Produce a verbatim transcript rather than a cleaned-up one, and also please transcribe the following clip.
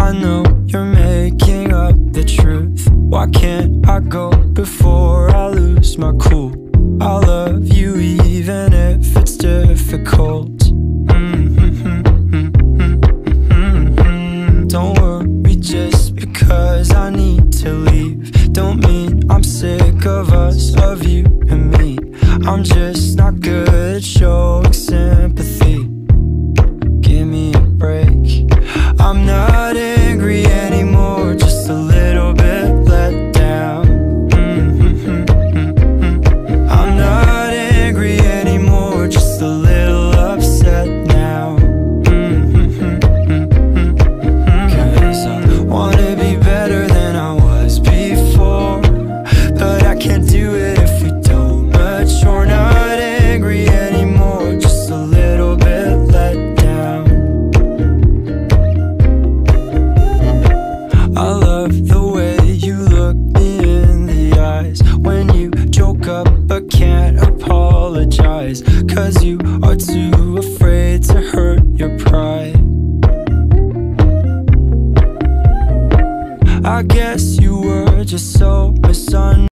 I know you're making up the truth. Why can't I go before I lose my cool? I love you even if it's difficult. Mm-hmm. Don't worry just because I need to leave. Don't mean I'm sick of us, of you and me. I'm just not good at showing sympathy. Give me a break. I'm not angry anymore, just a little bit let down. Mm-hmm. I'm not angry anymore, just a little upset now. Mm-hmm. Cause I wanna be better than I was before, but I can't do it if we don't mature. Not angry anymore, just a little bit let down. I love the way you look me in the eyes when you joke up but can't apologize, cause you are too afraid to hurt your pride. I guess you were just so misunderstood.